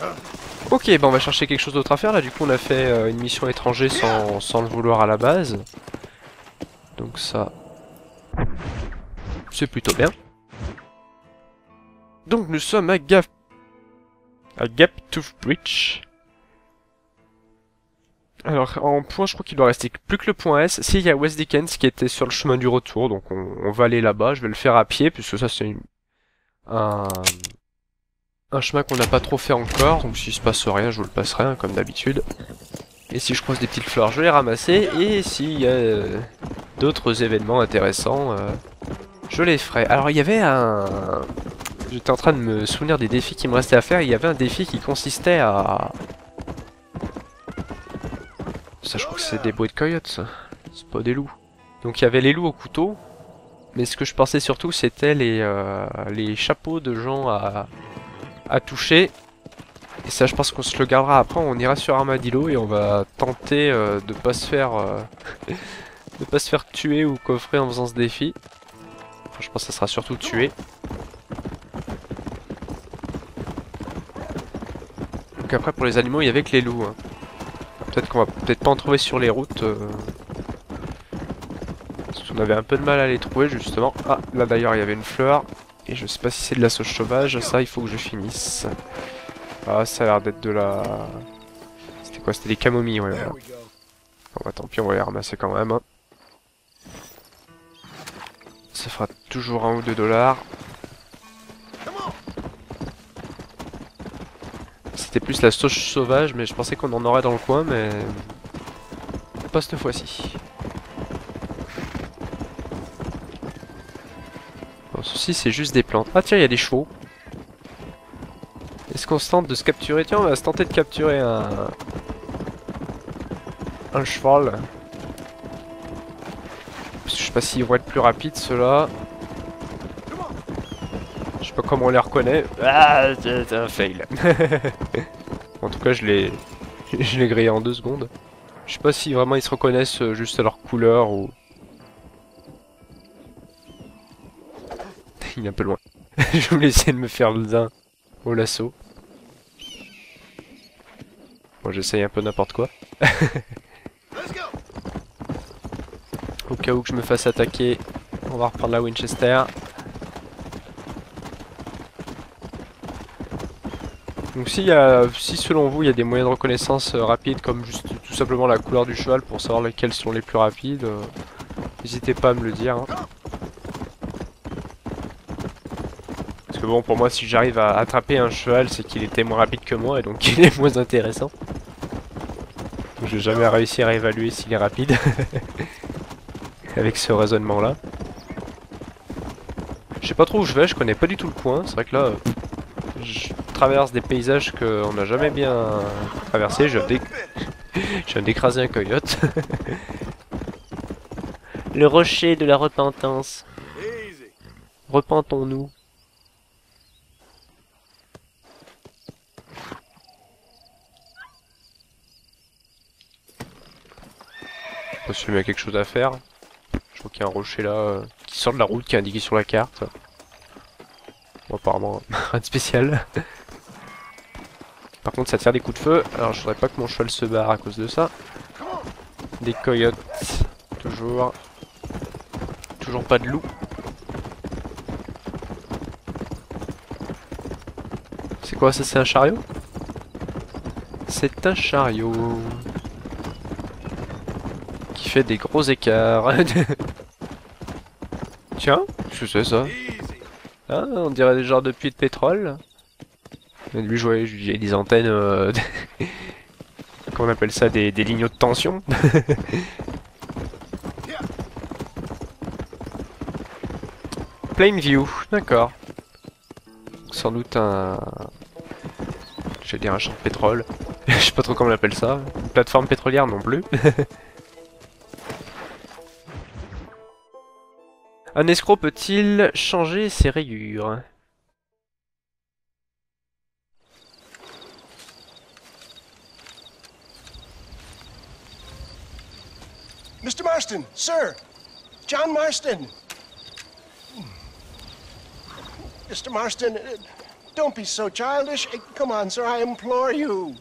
Ok, bah on va chercher quelque chose d'autre à faire là. Du coup, on a fait une mission étranger sans le vouloir à la base. Donc ça, c'est plutôt bien. Donc nous sommes à Gaptooth Bridge. Alors en point, je crois qu'il doit rester plus que le point S. Si, il y a West Dickens qui était sur le chemin du retour, donc on va aller là-bas. Je vais le faire à pied, puisque ça c'est un, un chemin qu'on n'a pas trop fait encore. Donc s'il se passe rien, je vous le passerai, hein, comme d'habitude. Et si je croise des petites fleurs, je vais les ramasser. Et s'il y a d'autres événements intéressants, je les ferai. Alors il y avait un... J'étais en train de me souvenir des défis qui me restaient à faire. Il y avait un défi qui consistait à... Ça, je crois que c'est des bruits de coyotes, ça. C'est pas des loups. Donc il y avait les loups au couteau. Mais ce que je pensais surtout, c'était les chapeaux de gens à toucher. Et ça, je pense qu'on se le gardera après. On ira sur Armadillo et on va tenter de pas se faire... de pas se faire tuer ou coffrer en faisant ce défi. Enfin, je pense que ça sera surtout tuer. Donc après, pour les animaux, il y avait que les loups, hein. Peut-être qu'on va peut-être pas en trouver sur les routes. Parce qu'on avait un peu de mal à les trouver justement. Ah, là d'ailleurs il y avait une fleur. Et je sais pas si c'est de la sauge sauvage. Ça, il faut que je finisse. Ah, ça a l'air d'être de la... C'était quoi? C'était des camomilles, ouais. Voilà. Bon bah tant pis, on va les ramasser quand même, hein. Ça fera toujours 1 ou 2 $. C'était plus la sauge sauvage, mais je pensais qu'on en aurait dans le coin, mais... Pas cette fois-ci. Bon, ceci, c'est juste des plantes. Ah tiens, il y a des chevaux. Est-ce qu'on se tente de se capturer? Tiens, on va se tenter de capturer un cheval. Je sais pas s'ils vont être plus rapides, ceux-là. Je sais pas comment on les reconnaît. Ah, c'est un fail. En tout cas, je l'ai grillé en 2 secondes. Je sais pas si vraiment ils se reconnaissent juste à leur couleur ou... Il est un peu loin. Je voulais essayer de me faire le zin au lasso. Bon, j'essaye un peu n'importe quoi. Au cas où que je me fasse attaquer, on va reprendre la Winchester. Donc si selon vous il y a des moyens de reconnaissance rapides comme juste tout simplement la couleur du cheval pour savoir lesquels sont les plus rapides, n'hésitez pas à me le dire, hein. Parce que bon, pour moi, si j'arrive à attraper un cheval, c'est qu'il était moins rapide que moi et donc il est moins intéressant. Je vais jamais réussir à évaluer s'il est rapide avec ce raisonnement là. Je sais pas trop où je vais, je connais pas du tout le coin. C'est vrai que là, je traverse des paysages qu'on n'a jamais bien traversés. Je viens d'écraser un coyote. Le rocher de la repentance. Repentons-nous. Je sais pas si il y a quelque chose à faire. Je vois qu'il y a un rocher là qui sort de la route, qui est indiqué sur la carte. Bon, apparemment, rien de spécial. Par contre, ça tire des coups de feu. Alors, je voudrais pas que mon cheval se barre à cause de ça. Des coyotes. Toujours. Toujours pas de loup. C'est quoi ça? C'est un chariot? C'est un chariot. Qui fait des gros écarts. Tiens, qu'est-ce que c'est ça? Ah, on dirait des genres de puits de pétrole. Et lui, je voyais, j'ai des antennes... Comment on appelle ça? Des lignes de tension. Plain View, d'accord. Sans doute un... Je vais dire un champ de pétrole. Je sais pas trop comment on appelle ça. Une plateforme pétrolière non plus. Un escroc peut-il changer ses rayures? Mr. Marston, sir! John Marston! Mr. Marston, don't be so childish. Come on, sir, I implore you.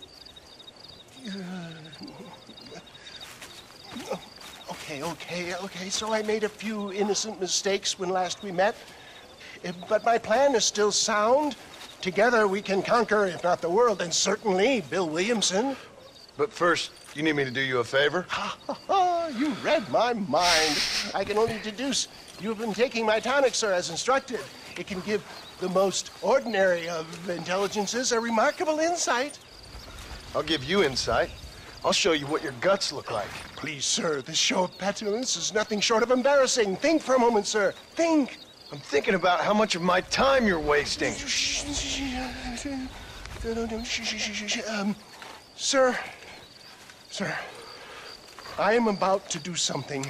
Okay, so I made a few innocent mistakes when last we met. But my plan is still sound. Together we can conquer, if not the world, then certainly Bill Williamson. But first, you need me to do you a favor? You read my mind. I can only deduce you have been taking my tonic, sir, as instructed. It can give the most ordinary of intelligences a remarkable insight. I'll give you insight. I'll show you what your guts look like. Please, sir, this show of petulance is nothing short of embarrassing. Think for a moment, sir. Think. I'm thinking about how much of my time you're wasting. Sir, I am about to do something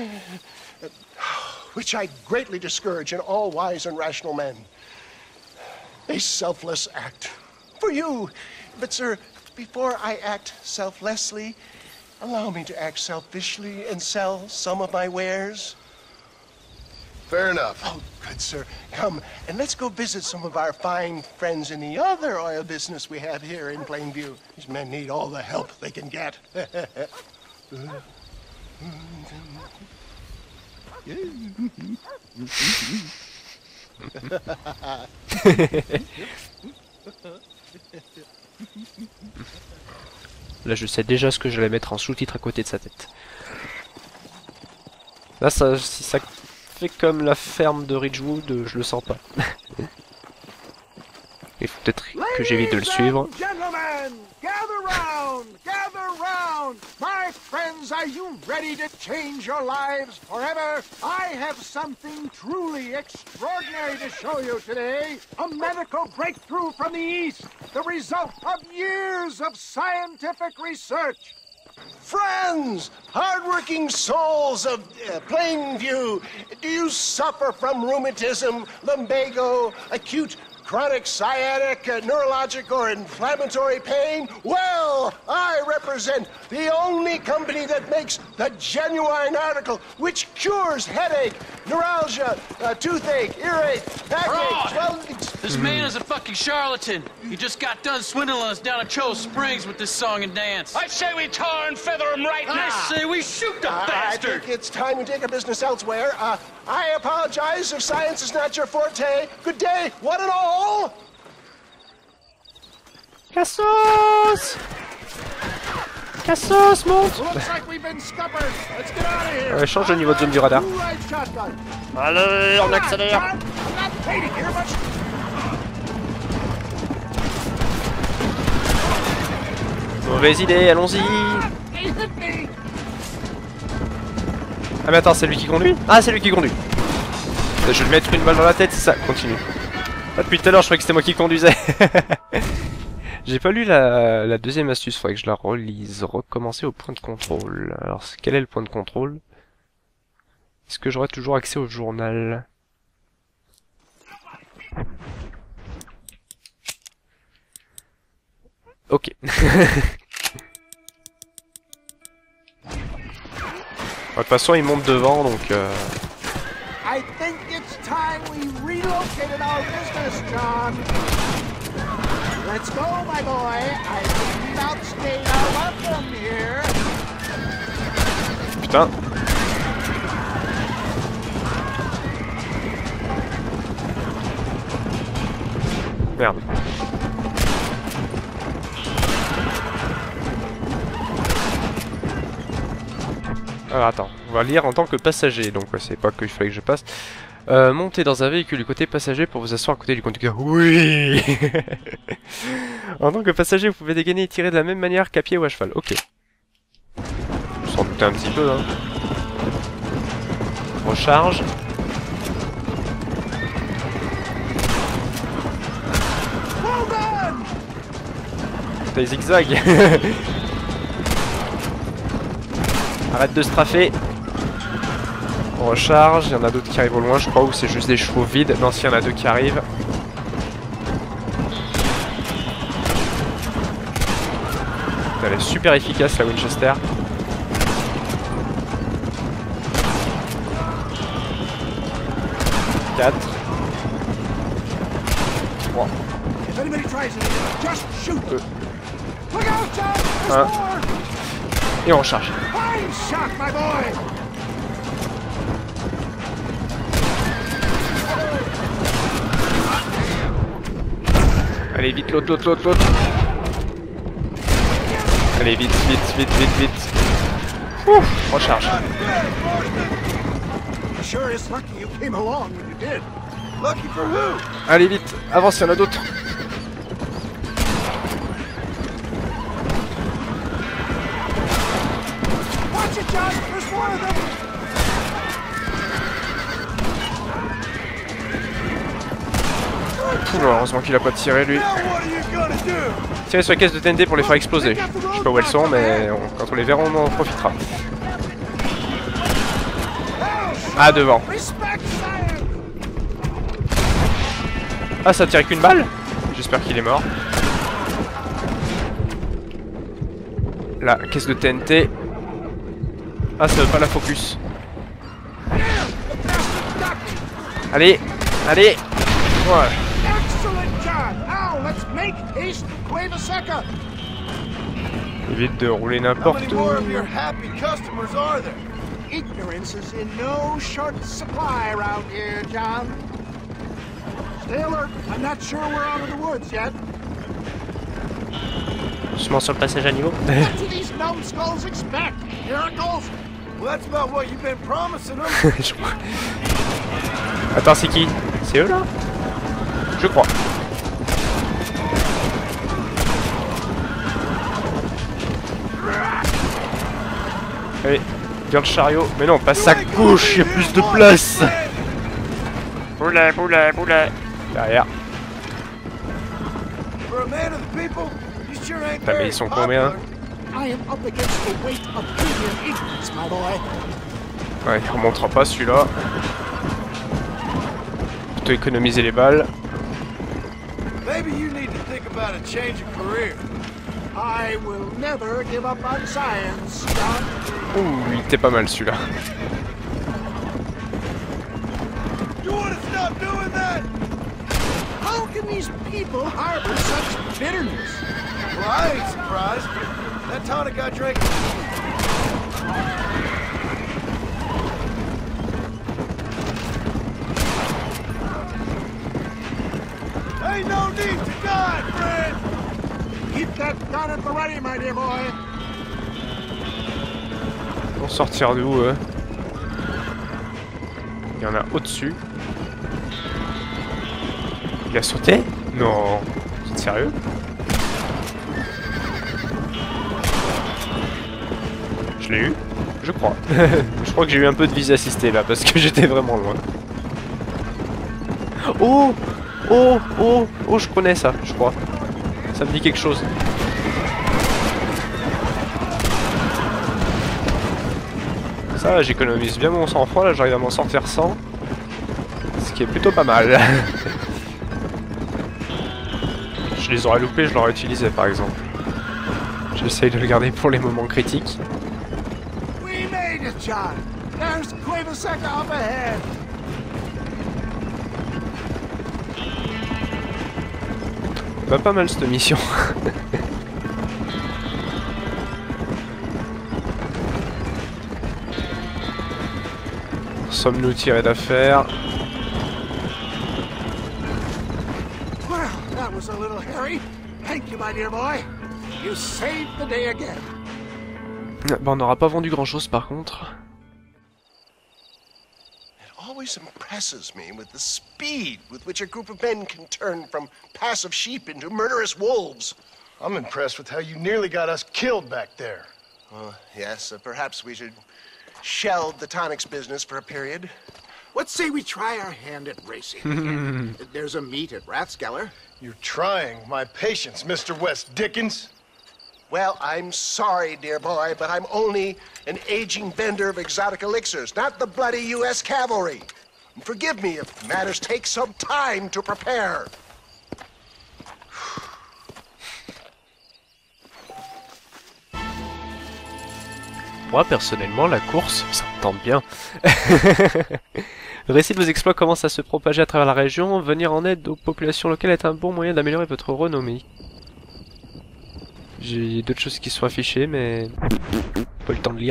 which I greatly discourage in all wise and rational men. A selfless act for you. But, sir, before I act selflessly, allow me to act selfishly and sell some of my wares. Fair enough. Oh, good, sir. Come, and let's go visit some of our fine friends in the other oil business we have here in Plainview. These men need all the help they can get. Là, je sais déjà ce que j'allais mettre en sous-titre à côté de sa tête. Là, ça, si ça fait comme la ferme de Ridgewood, je le sens pas. Il faut peut-être que j'évite de le suivre. Gather round! My friends, are you ready to change your lives forever? I have something truly extraordinary to show you today. A medical breakthrough from the East. The result of years of scientific research. Friends, hardworking souls of Plainview, do you suffer from rheumatism, lumbago, acute chronic sciatic, neurologic, or inflammatory pain? Well, I represent the only company that makes the genuine article which cures headache, neuralgia, toothache, earache, backache, This man is a fucking charlatan. He just got done swindling us down at Cho Springs with this song and dance. I say we tar and feather him right now. I say we shoot the I bastard. think it's time we take our business elsewhere. I apologize if science is not your forte. Good day, one and all. Cassos! Cassos, monte! Looks like we've been scuppered. Let's get out of here. Ouais, change le niveau de zone du radar. Who rides shotgun? Allez, on accélère! John, I'm not waiting here, but Mauvaise idée, allons-y! he hit me. Ah mais attends, c'est lui qui conduit? Ah, c'est lui qui conduit! Je vais lui mettre une balle dans la tête, c'est ça, continue. Ah, depuis tout à l'heure, je croyais que c'était moi qui conduisais. J'ai pas lu la deuxième astuce, faudrait que je la relise. Recommencer au point de contrôle. Alors, quel est le point de contrôle? Est-ce que j'aurai toujours accès au journal? Ok. De toute façon, il monte devant, donc... I think it's time we relocated our business, John. Let's go, my boy. I think we've outstayed our welcome here. Putain. Merde. Alors attends, on va lire en tant que passager, donc ouais, c'est pas qu'il fallait que je passe. Montez dans un véhicule du côté passager pour vous asseoir à côté du conducteur. Oui. En tant que passager, vous pouvez dégainer et tirer de la même manière qu'à pied ou à cheval. Ok. Je s'en doutais un petit peu, hein. Recharge. Putain, il zigzag. Arrête de strafer. On recharge, il y en a d'autres qui arrivent au loin je crois, ou c'est juste des chevaux vides. Non, s'il y en a deux qui arrivent. Elle est super efficace la Winchester. crois. If anybody tries it, just shoot. Look out, John! There's Hein. more! Et on recharge. Fine shot, my boy! Allez, vite, l'autre. Allez, vite. Ouf, recharge. Sure is lucky you came along when you did. Lucky for who? Allez, vite, avance, il y en a d'autres. Watch it, John! There's more of them! Ouh, heureusement qu'il a pas tiré, lui. Now what are you gonna do? Tirer sur la caisse de TNT pour les faire exploser. Je sais pas où elles sont, mais quand on les verra, on en profitera. Ah, devant. Respect science! Ah, ça tire qu'une balle? J'espère qu'il est mort. La caisse de TNT. Ah, ça veut pas la focus. Allez. Ouais. Excellent, John! Now let's make haste to Cueva-Seca! Évite de rouler How n'importe many où. more of your happy customers are there? Ignorance is in no short supply around here, John. Stay alert. I'm not sure we're out of the woods yet. Doucement sur le passage à niveau. What do these numbskulls expect? Miracles? Well, that's about what you've been promising them. Je crois. Attends, c'est qui? C'est eux là? Je crois. Allez, garde le chariot. Mais non, passe sa gauche, il y a plus de place. Boulet. Derrière. For a man of the people, you sure ain't Putain, mais very ils sont combien? popular. I am up against the weight of premium ignorance, my boy. Ouais, il remontera pas celui-là. Plutôt économiser les balles. Maybe you need to think about a change of career. I will never give up on science, John. Ouh, il était pas mal celui-là. You want to stop doing that? How can these people harbor such bitterness? Well, I ain't surprised. That tonic I drank. Ain't no need to die, friend. Keep that gun at the ready, my dear boy. Pour sortir d'où Il y en a au-dessus. Il a sauté? Non. C'est sérieux? Je l'ai eu? Je crois. Je crois que j'ai eu un peu de visée assistée là parce que j'étais vraiment loin. Oh! Je connais ça, je crois. Ça me dit quelque chose. Ça, j'économise bien mon sang-froid, là j'arrive à m'en sortir sans. Ce qui est plutôt pas mal. Je les aurais loupés, je l'aurais utilisé par exemple. J'essaye de le garder pour les moments critiques. We made it, John. There's Cueva-Seca up ahead. Bah pas mal cette mission. Sommes-nous tirés d'affaire? Well, that was a little hairy. Thank you, my dear boy. You saved the day again. Bah on n'aura pas vendu grand chose par contre. It always impresses me with the speed with which a group of men can turn from passive sheep into murderous wolves. I'm impressed with how you nearly got us killed back there. Well, yes, perhaps we should shelve the tonics business for a period. Let's say we try our hand at racing again. There's a meet at Rathskeller. You're trying my patience, Mr. West Dickens. Well, I'm sorry, dear boy, but I'm only an aging vendor of exotic elixirs, not the bloody U.S. cavalry. And forgive me if matters take some time to prepare. Moi, personnellement, la course, ça me tente bien. Le récit de vos exploits commence à se propager à travers la région. Venir en aide aux populations locales est un bon moyen d'améliorer votre renommée. J'ai d'autres choses qui sont affichées, mais... pas le temps de lire.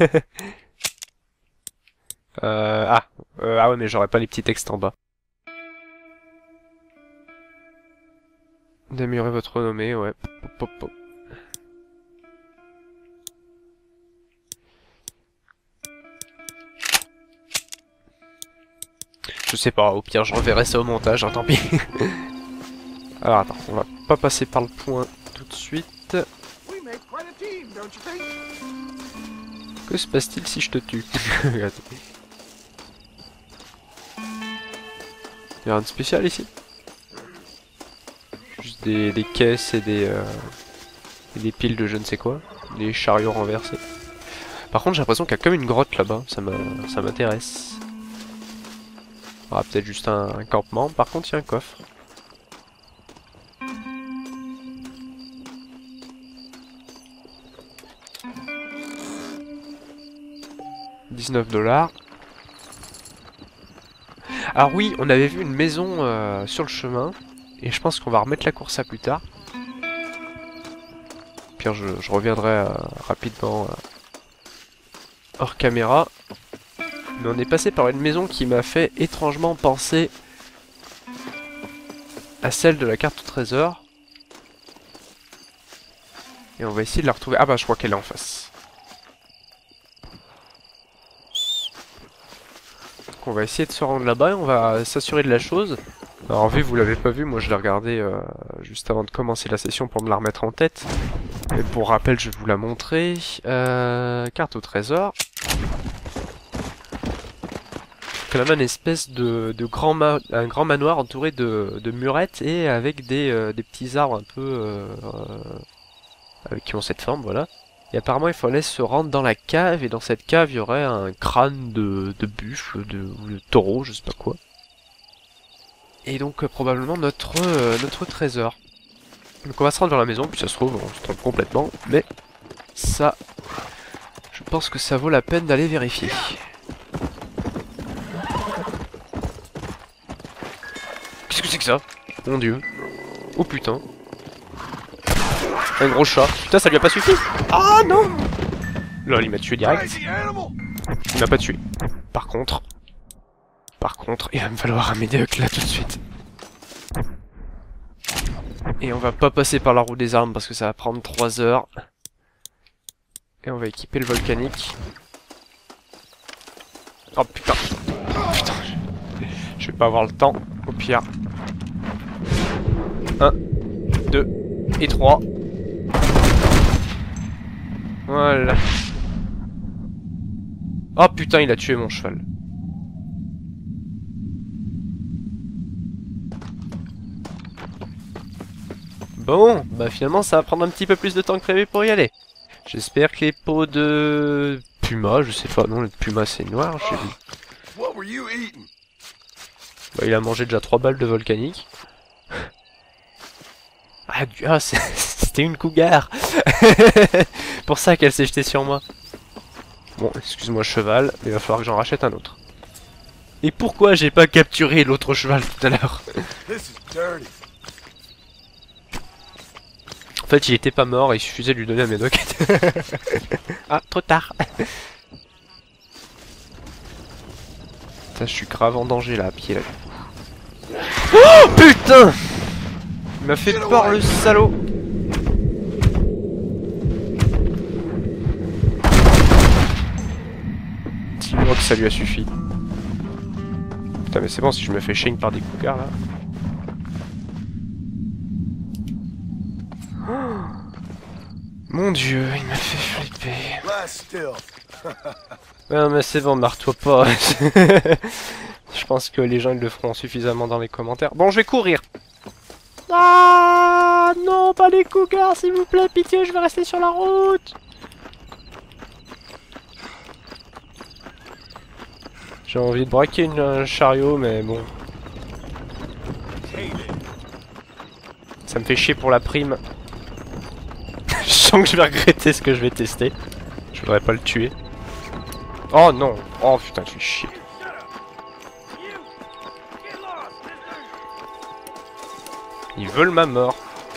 Ah ouais, mais j'aurais pas les petits textes en bas. D'améliorer votre renommée, ouais. Pop, pop. Je sais pas, au pire je reverrai ça au montage, hein, tant pis. Alors attends, on va pas passer par le point tout de suite. Que se passe-t-il si je te tue? Y'a rien de spécial ici? Juste des caisses et des piles de je ne sais quoi. Des chariots renversés. Par contre j'ai l'impression qu'il y a comme une grotte là-bas, ça m'intéresse. Il y aura peut-être juste un campement, par contre il y a un coffre. $19. Alors oui, on avait vu une maison sur le chemin, et je pense qu'on va remettre la course à plus tard. Puis je reviendrai rapidement hors caméra. Mais on est passé par une maison qui m'a fait étrangement penser à celle de la carte au trésor. Et on va essayer de la retrouver. Ah bah je crois qu'elle est en face. Donc on va essayer de se rendre là-bas et on va s'assurer de la chose. Alors en vue, vous l'avez pas vu, moi je l'ai regardé juste avant de commencer la session pour me la remettre en tête. Et pour rappel, je vais vous la montrer. Carte au trésor. C'est quand même une espèce de un grand manoir entouré de murettes et avec des petits arbres un peu qui ont cette forme, voilà. Et apparemment il fallait se rendre dans la cave et dans cette cave il y aurait un crâne de buffle ou de taureau, je sais pas quoi. Et donc probablement notre trésor. Donc on va se rendre dans la maison, puis ça se trouve on se trompe complètement, mais ça, je pense que ça vaut la peine d'aller vérifier. Qu'est-ce que c'est que ça? Mon dieu. Oh putain. Un gros chat. Putain, ça lui a pas suffi. Ah non! Là, il m'a tué direct. Il m'a pas tué. Par contre, il va me falloir un médoc là tout de suite. Et on va pas passer par la roue des armes parce que ça va prendre 3 heures. Et on va équiper le volcanique. Oh putain. Putain. Je vais pas avoir le temps. Au pire. 1, 2 et 3. Voilà. Oh putain, il a tué mon cheval. Bon, bah finalement ça va prendre un petit peu plus de temps que prévu pour y aller. J'espère que les peaux de puma, je sais pas, non, le puma c'est noir, je sais plus. Bah il a mangé déjà 3 balles de volcanique. Ah, c'était une cougar. Pour ça qu'elle s'est jetée sur moi. Bon, excuse-moi cheval, mais il va falloir que j'en rachète un autre. Et pourquoi j'ai pas capturé l'autre cheval tout à l'heure? En fait, il était pas mort, il suffisait de lui donner un médoc. Ah, trop tard. Putain, je suis grave en danger là, à pied là. Oh putain! Il m'a fait peur le salaud. Dis-moi que ça lui a suffi. Putain mais c'est bon si je me fais shame par des cougars là. Oh mon dieu, il m'a fait flipper. Non mais c'est bon, marre-toi pas. Je pense que les gens ils le feront suffisamment dans les commentaires. Bon, je vais courir. Ah non, pas les cougars, s'il vous plaît, pitié, je vais rester sur la route. J'ai envie de braquer un chariot, mais bon. Ça me fait chier pour la prime. Je sens que je vais regretter ce que je vais tester. Je Je voudrais pas le tuer. Oh non! Oh putain, tu fais chier. Ils veulent ma mort.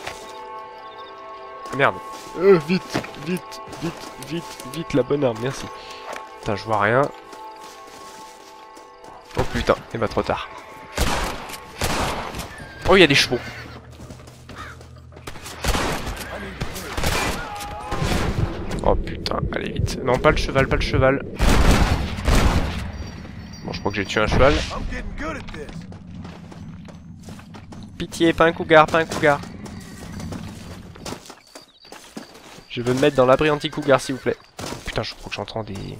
Merde. Vite, vite, vite, vite, vite, la bonne arme, merci. Putain, je vois rien. Oh putain, il va trop tard. Oh, il y a des chevaux. Oh putain, allez vite. Non, pas le cheval, pas le cheval. Bon, je crois que j'ai tué un cheval. Pitié, pas un cougar, pas un cougar. Je veux me mettre dans l'abri anti-cougar, s'il vous plaît. Putain, je crois que j'entends des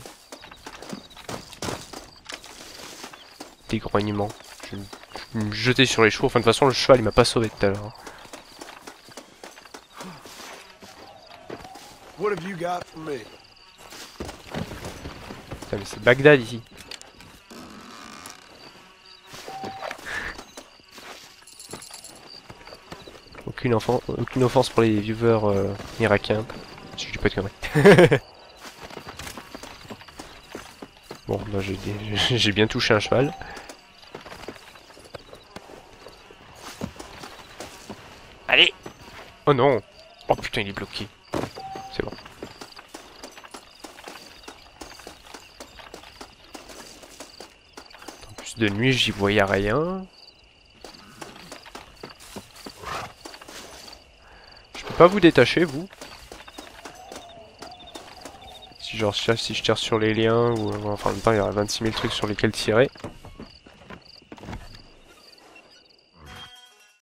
grognements. Je vais me jeter sur les chevaux. Enfin, de toute façon, le cheval, il m'a pas sauvé tout à l'heure. What have you got for me? Putain, mais c'est Bagdad ici. Aucune offense pour les viewers irakiens. Si je dis pas de conneries. Bon, bah j'ai bien touché un cheval. Allez! Oh non! Oh putain, il est bloqué. C'est bon. En plus de nuit, j'y voyais rien. Je peux pas vous détacher, vous? Si genre si je tire sur les liens ou enfin en même temps il y aura 26 000 trucs sur lesquels tirer.